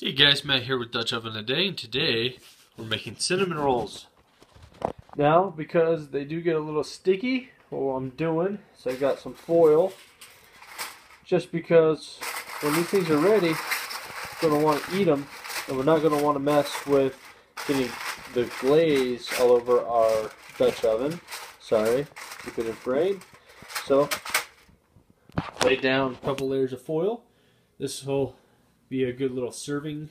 Hey guys, Matt here with Dutch Oven Today, and today we're making cinnamon rolls. Now, because they do get a little sticky while I'm doing, so I got some foil. Just because when these things are ready, we're going to want to eat them, and we're not going to want to mess with getting the glaze all over our Dutch oven. Sorry, keep it in frame. So, lay down a couple layers of foil. This will be a good little serving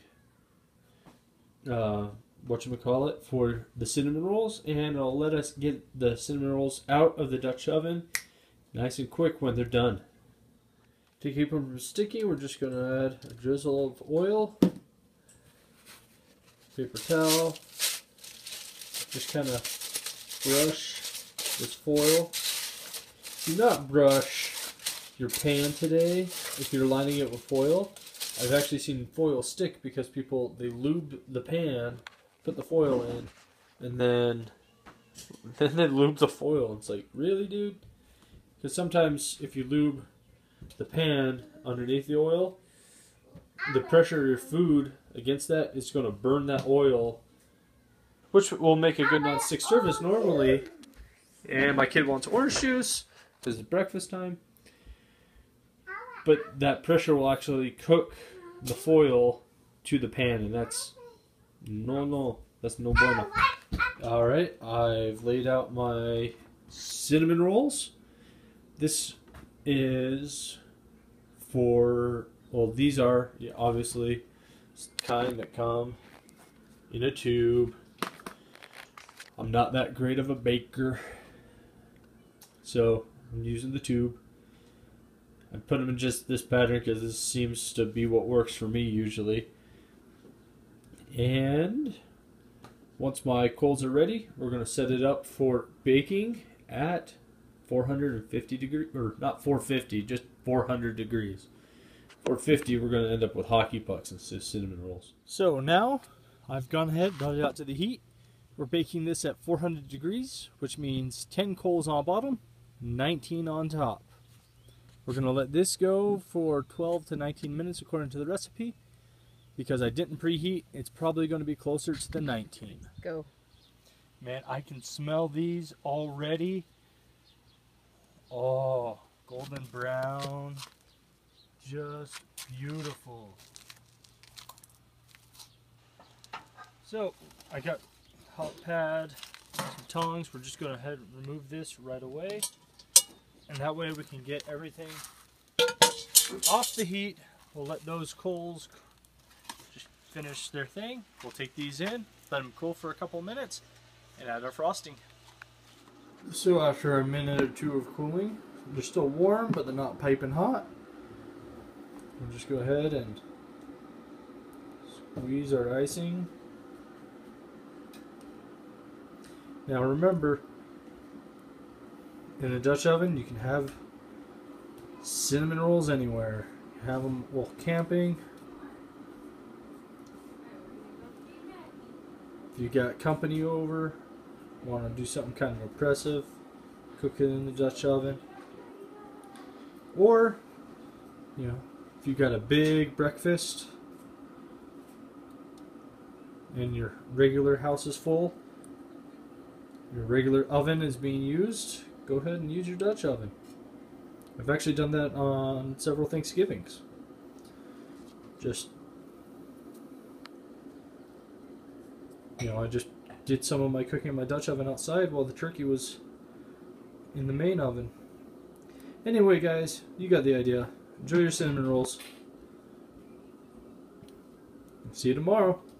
whatchamacallit for the cinnamon rolls, and it'll let us get the cinnamon rolls out of the Dutch oven nice and quick when they're done. To keep them from sticky, we're just going to add a drizzle of oil, paper towel, just kind of brush this foil. Do not brush your pan today if you're lining it with foil. I've actually seen foil stick because they lube the pan, put the foil in, and then they lube the foil. It's like, really, dude? Because sometimes if you lube the pan underneath the oil, the pressure of your food against that is going to burn that oil, which will make a good non-stick surface normally. And my kid wants orange juice because it's breakfast time. But that pressure will actually cook the foil to the pan, and that's no bueno. Alright, I've laid out my cinnamon rolls. This is for, well, these are obviously kind that come in a tube. I'm not that great of a baker, so I'm using the tube. I put them in just this pattern because this seems to be what works for me usually. And once my coals are ready, we're going to set it up for baking at 450 degrees, or not 450, just 400 degrees. 450, we're going to end up with hockey pucks instead of cinnamon rolls. So now I've gone ahead, brought it out to the heat. We're baking this at 400 degrees, which means 10 coals on bottom, 19 on top. We're going to let this go for 12 to 19 minutes according to the recipe. Because I didn't preheat, it's probably going to be closer to the 19. Go. Man, I can smell these already. Oh, golden brown. Just beautiful. So, I got hot pad, some tongs. We're just going to head and remove this right away. And that way we can get everything off the heat. We'll let those coals just finish their thing. We'll take these in, let them cool for a couple minutes, and add our frosting. So after a minute or two of cooling, they're still warm, but they're not piping hot. We'll just go ahead and squeeze our icing. Now remember, in a Dutch oven, you can have cinnamon rolls anywhere. Have them while camping. If you got company over, want to do something kind of impressive, cook it in the Dutch oven. Or, you know, if you got a big breakfast and your regular house is full, your regular oven is being used, go ahead and use your Dutch oven. I've actually done that on several Thanksgivings. Just, you know, I just did some of my cooking in my Dutch oven outside while the turkey was in the main oven. Anyway, guys, you got the idea. Enjoy your cinnamon rolls. See you tomorrow.